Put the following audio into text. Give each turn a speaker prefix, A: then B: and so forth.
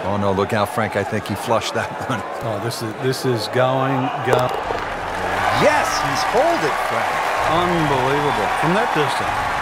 A: Oh, no, look out, Frank. I think he flushed that one.
B: Oh, this is going.
A: Yes, he's hold it, Frank.
B: Unbelievable. From that distance.